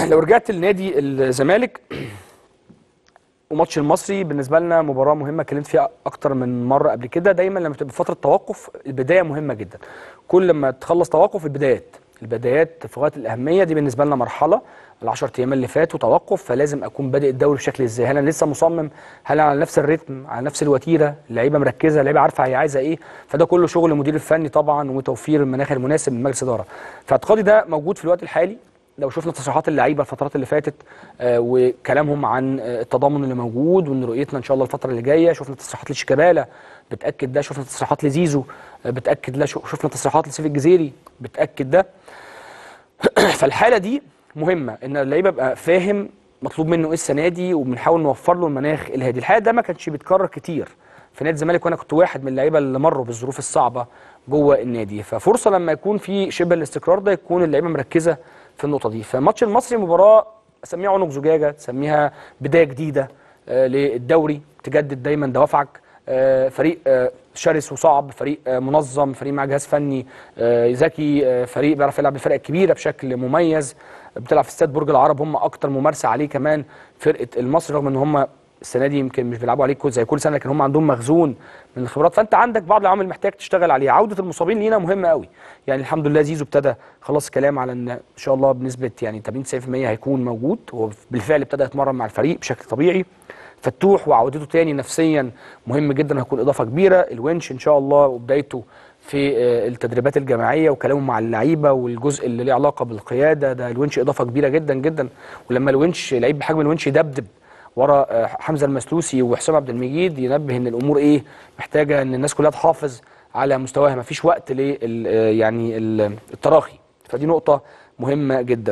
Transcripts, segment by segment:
لو رجعت لنادي الزمالك وماتش المصري، بالنسبه لنا مباراه مهمه، اتكلمت فيها اكتر من مره قبل كده. دايما لما تبقى فتره توقف البدايه مهمه جدا. كل ما تخلص توقف البدايات في غايه الاهميه. دي بالنسبه لنا مرحله ال10 ايام اللي فاتوا توقف، فلازم اكون بادئ الدوري بشكل ازاي. هل انا لسه مصمم؟ هل على نفس الريتم، على نفس الوتيره؟ اللعيبه مركزه، اللعيبه عارفه هي عايزه ايه. فده كله شغل المدير الفني طبعا، وتوفير المناخ المناسب من مجلس اداره. فاعتقادي ده موجود في الوقت الحالي. لو شفنا تصريحات اللعيبه الفترات اللي فاتت وكلامهم عن التضامن اللي موجود، وان رؤيتنا ان شاء الله الفتره اللي جايه، شفنا تصريحات لشيكابالا بتاكد ده، شفنا تصريحات لزيزو بتاكد ده، شفنا تصريحات لسيف الجزيري بتاكد ده. فالحاله دي مهمه، ان اللعيبه يبقى فاهم مطلوب منه ايه السنه دي، وبنحاول نوفر له المناخ الهادي. الحقيقه ده ما كانش بيتكرر كتير في نادي الزمالك، وانا كنت واحد من اللعيبه اللي مروا بالظروف الصعبه جوه النادي. ففرصه لما يكون في شبه الاستقرار ده، يكون اللعيبه مركزه في النقطه دي. فماتش المصري مباراه اسميها عنق زجاجه، تسميها بدايه جديده للدوري، تجدد دايما دوافعك. فريق شرس وصعب، فريق منظم، فريق مع جهاز فني ذكي، فريق بيعرف يلعب بالفرق الكبيره بشكل مميز. بتلعب في استاد برج العرب، هم اكتر ممارسه عليه كمان فرقه المصري، رغم ان هم السنه دي يمكن مش بيلعبوا عليه زي كل سنه، لكن هم عندهم مخزون من الخبرات. فانت عندك بعض العوامل محتاج تشتغل عليها. عوده المصابين لينا مهمه قوي. يعني الحمد لله زيزو ابتدى خلاص كلام على ان شاء الله بنسبه يعني 80-90% هيكون موجود. هو بالفعل ابتدى يتمرن مع الفريق بشكل طبيعي. فتوح وعودته تاني نفسيا مهم جدا، هيكون اضافه كبيره. الونش ان شاء الله وبدايته في التدريبات الجماعيه وكلامه مع اللعيبه، والجزء اللي له علاقه بالقياده ده، الونش اضافه كبيره جدا جدا. ولما الونش لعيب بحجم الونش يدبدب ورا حمزه المسلوسي وحسام عبد المجيد، ينبه ان الامور ايه، محتاجه ان الناس كلها تحافظ على مستواها، مفيش وقت التراخي. فدي نقطه مهمه جدا.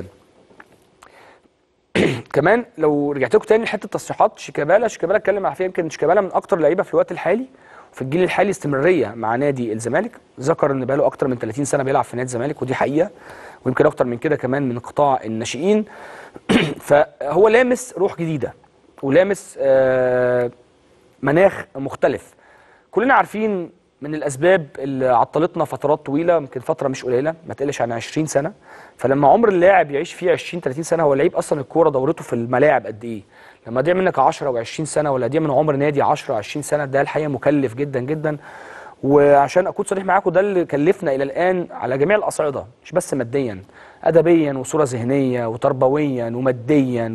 كمان لو رجعت لكم تاني لحته تصريحات شيكابالا اتكلم فيها. يمكن شيكابالا من اكتر اللعيبه في الوقت الحالي وفي الجيل الحالي استمراريه مع نادي الزمالك. ذكر ان بقاله اكتر من 30 سنه بيلعب في نادي الزمالك، ودي حقيقه، ويمكن اكتر من كده كمان من قطاع الناشئين. فهو لامس روح جديده، ولامس مناخ مختلف. كلنا عارفين من الاسباب اللي عطلتنا فترات طويله، يمكن فتره مش قليله، ما تقلش عن 20 سنه. فلما عمر اللاعب يعيش فيه 20-30 سنه، هو اللعيب اصلا الكوره دورته في الملاعب قد ايه؟ لما يضيع منك 10 و20 سنه، ولا يضيع من عمر نادي 10-20 سنه، ده الحقيقه مكلف جدا جدا. وعشان اكون صريح معاكم، ده اللي كلفنا الى الان على جميع الاصعده، مش بس ماديا، ادبيا وصوره ذهنيه وتربويا وماديا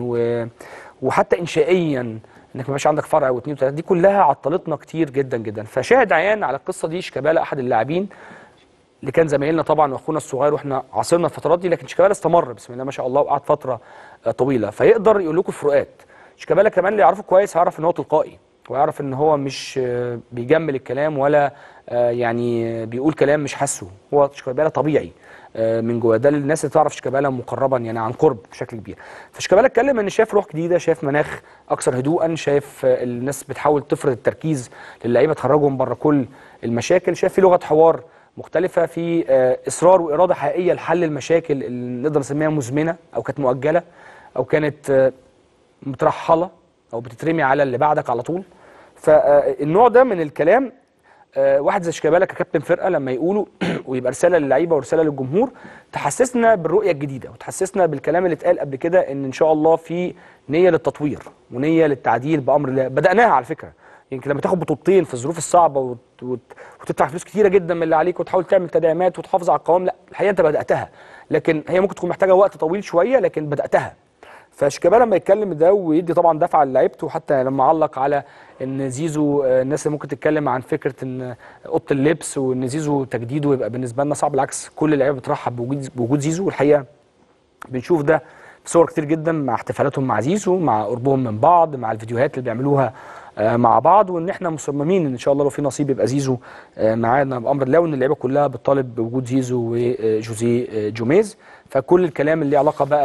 وحتى انشائيا، انك ما يبقاش عندك فرع واثنين وثلاثه. دي كلها عطلتنا كتير جدا جدا. فشاهد عيان على القصه دي شيكابالا، احد اللاعبين اللي كان زمايلنا طبعا واخونا الصغير، واحنا عاصرنا الفترات دي، لكن شيكابالا استمر بسم الله ما شاء الله وقعد فتره طويله، فيقدر يقول لكم فروقات. شيكابالا كمان اللي يعرفه كويس هيعرف ان هو تلقائي، ويعرف ان هو مش بيجمل الكلام، ولا يعني بيقول كلام مش حاسه. هو شيكابالا طبيعي من جوه. ده الناس اللي تعرف شيكابالا مقربا يعني عن قرب بشكل كبير. فشيكابالا اتكلم ان شاف روح جديده، شاف مناخ اكثر هدوءا، شاف الناس بتحاول تفرض التركيز للعيبه، تخرجهم بره كل المشاكل، شاف في لغه حوار مختلفه، في اصرار واراده حقيقيه لحل المشاكل اللي نقدر نسميها مزمنه، او كانت مؤجله، او كانت مترحله، او بتترمي على اللي بعدك على طول. فالنوع ده من الكلام واحد زي شيكابالا ككابتن فرقه لما يقولوا ويبقى رساله للعيبه ورساله للجمهور، تحسسنا بالرؤيه الجديده، وتحسسنا بالكلام اللي اتقال قبل كده، ان شاء الله في نيه للتطوير ونيه للتعديل بامر الله. بداناها على فكره. يمكن لما تاخد بطولتين في الظروف الصعبه وتدفع فلوس كتيره جدا من اللي عليك، وتحاول تعمل تدعيمات وتحافظ على القوام، لا الحقيقه انت بداتها، لكن هي ممكن تكون محتاجه وقت طويل شويه، لكن بداتها. فشيكابالا لما يتكلم ده ويدي طبعا دفعه لعيبته، حتى لما علق على ان زيزو، الناس اللي ممكن تتكلم عن فكره ان اوضه اللبس وان زيزو تجديده يبقى بالنسبه لنا صعب، بالعكس كل اللعيبه بترحب بوجود زيزو. والحقيقه بنشوف ده في صور كتير جدا، مع احتفالاتهم مع زيزو، مع قربهم من بعض، مع الفيديوهات اللي بيعملوها مع بعض. وان احنا مصممين ان شاء الله لو في نصيب يبقى زيزو معانا بامر الله، وان اللعيبه كلها بتطالب بوجود زيزو وجوزيه جوميز. فكل الكلام اللي له علاقه بقى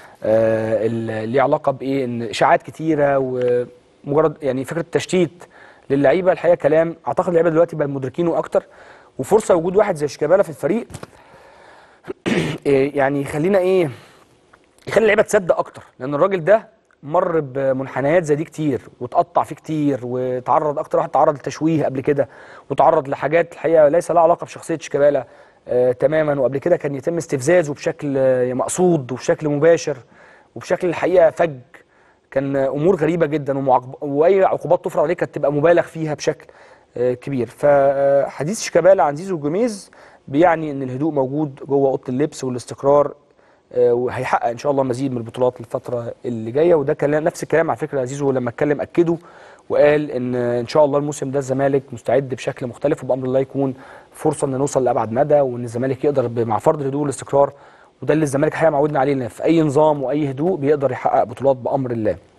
اللي له علاقه بايه، ان اشاعات كتيره ومجرد يعني فكره تشتيت للعيبه، الحقيقه كلام اعتقد اللعيبه دلوقتي بقى مدركينه اكتر. وفرصه وجود واحد زي شيكابالا في الفريق يعني يخلينا ايه، يخلي اللعيبه تصدق اكتر، لان الراجل ده مر بمنحنيات زي دي كتير، وتقطع فيه كتير، وتعرض اكتر واحد تعرض لتشويه قبل كده، وتعرض لحاجات الحقيقه ليس لها علاقه بشخصيه شيكابالا تماما. وقبل كده كان يتم استفزازه بشكل مقصود وبشكل مباشر، وبشكل الحقيقه فج. كان امور غريبه جدا واي عقوبات تفرض عليه كانت تبقى مبالغ فيها بشكل كبير. فحديث شيكابالا عن زيزو جوميز بيعني ان الهدوء موجود جوه اوضه اللبس والاستقرار، وهيحقق ان شاء الله مزيد من البطولات الفتره اللي جايه. وده كلام نفس الكلام على فكره زيزو لما اتكلم اكده وقال ان شاء الله الموسم ده الزمالك مستعد بشكل مختلف، وبامر الله يكون فرصه ان نوصل لابعد مدى، وان الزمالك يقدر مع فرض الهدوء والاستقرار، وده اللي الزمالك الحقيقه معودنا عليه، في اي نظام واي هدوء بيقدر يحقق بطولات بامر الله.